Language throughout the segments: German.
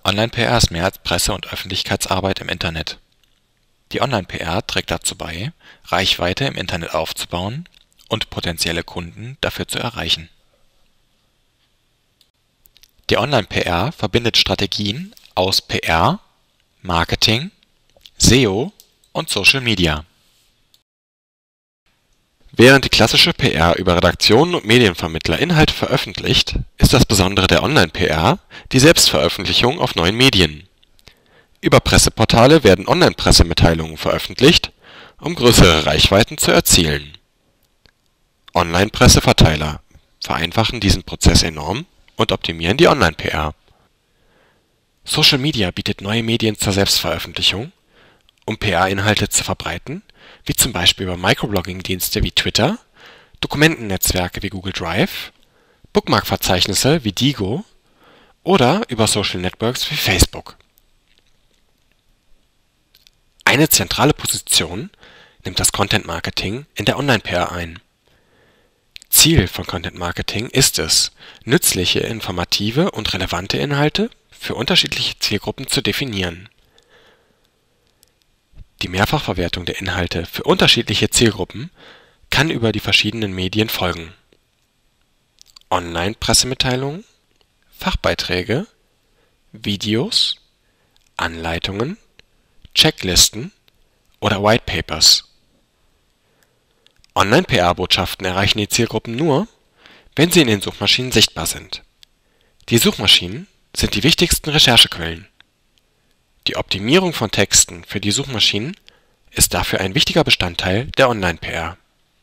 Online-PR ist mehr als Presse- und Öffentlichkeitsarbeit im Internet. Die Online-PR trägt dazu bei, Reichweite im Internet aufzubauen und potenzielle Kunden dafür zu erreichen. Die Online-PR verbindet Strategien aus PR, Marketing, SEO und Social Media. Während die klassische PR über Redaktionen und Medienvermittler Inhalte veröffentlicht, ist das Besondere der Online-PR die Selbstveröffentlichung auf neuen Medien. Über Presseportale werden Online-Pressemitteilungen veröffentlicht, um größere Reichweiten zu erzielen. Online-Presseverteiler vereinfachen diesen Prozess enorm und optimieren die Online-PR. Social Media bietet neue Medien zur Selbstveröffentlichung, um PR-Inhalte zu verbreiten, wie zum Beispiel über Microblogging-Dienste wie Twitter, Dokumentennetzwerke wie Google Drive, Bookmark-Verzeichnisse wie Diigo oder über Social Networks wie Facebook. Eine zentrale Position nimmt das Content-Marketing in der Online-PR ein. Ziel von Content-Marketing ist es, nützliche, informative und relevante Inhalte für unterschiedliche Zielgruppen zu definieren. Die Mehrfachverwertung der Inhalte für unterschiedliche Zielgruppen kann über die verschiedenen Medien folgen: Online-Pressemitteilungen, Fachbeiträge, Videos, Anleitungen, Checklisten oder Whitepapers. Online-PR-Botschaften erreichen die Zielgruppen nur, wenn sie in den Suchmaschinen sichtbar sind. Die Suchmaschinen sind die wichtigsten Recherchequellen. Die Optimierung von Texten für die Suchmaschinen ist dafür ein wichtiger Bestandteil der Online-PR.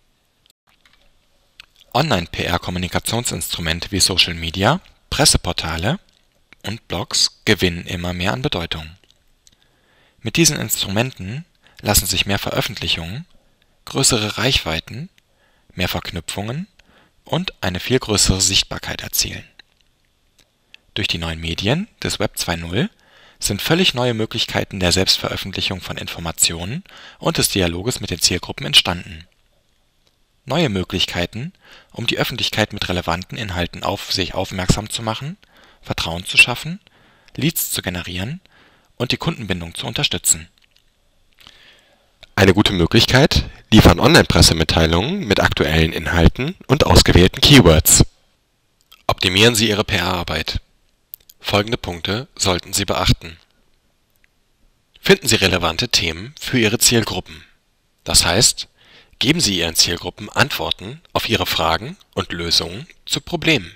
Online-PR-Kommunikationsinstrumente wie Social Media, Presseportale und Blogs gewinnen immer mehr an Bedeutung. Mit diesen Instrumenten lassen sich mehr Veröffentlichungen, größere Reichweiten, mehr Verknüpfungen und eine viel größere Sichtbarkeit erzielen. Durch die neuen Medien des Web 2.0 sind völlig neue Möglichkeiten der Selbstveröffentlichung von Informationen und des Dialoges mit den Zielgruppen entstanden. Neue Möglichkeiten, um die Öffentlichkeit mit relevanten Inhalten auf sich aufmerksam zu machen, Vertrauen zu schaffen, Leads zu generieren und die Kundenbindung zu unterstützen. Eine gute Möglichkeit liefern Online-Pressemitteilungen mit aktuellen Inhalten und ausgewählten Keywords. Optimieren Sie Ihre PR-Arbeit. Folgende Punkte sollten Sie beachten. Finden Sie relevante Themen für Ihre Zielgruppen. Das heißt, geben Sie Ihren Zielgruppen Antworten auf ihre Fragen und Lösungen zu Problemen.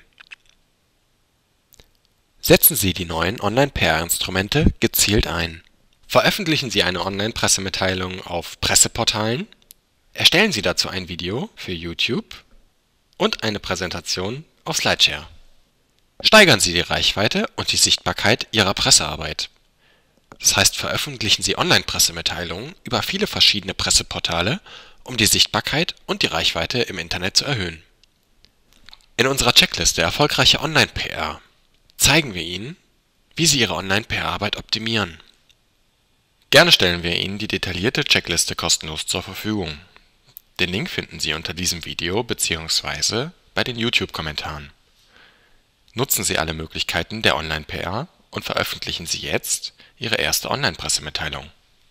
Setzen Sie die neuen Online-PR-Instrumente gezielt ein. Veröffentlichen Sie eine Online-Pressemitteilung auf Presseportalen, erstellen Sie dazu ein Video für YouTube und eine Präsentation auf Slideshare. Steigern Sie die Reichweite und die Sichtbarkeit Ihrer Pressearbeit. Das heißt, veröffentlichen Sie Online-Pressemitteilungen über viele verschiedene Presseportale, um die Sichtbarkeit und die Reichweite im Internet zu erhöhen. In unserer Checkliste Erfolgreiche Online-PR zeigen wir Ihnen, wie Sie Ihre Online-PR-Arbeit optimieren. Gerne stellen wir Ihnen die detaillierte Checkliste kostenlos zur Verfügung. Den Link finden Sie unter diesem Video bzw. bei den YouTube-Kommentaren. Nutzen Sie alle Möglichkeiten der Online-PR und veröffentlichen Sie jetzt Ihre erste Online-Pressemitteilung.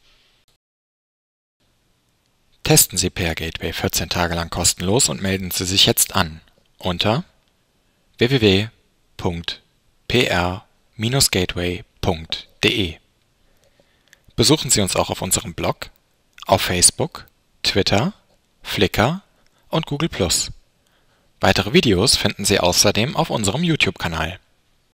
Testen Sie PR Gateway 14 Tage lang kostenlos und melden Sie sich jetzt an unter www.pr-gateway.de. Besuchen Sie uns auch auf unserem Blog, auf Facebook, Twitter, Flickr und Google+. Weitere Videos finden Sie außerdem auf unserem YouTube-Kanal.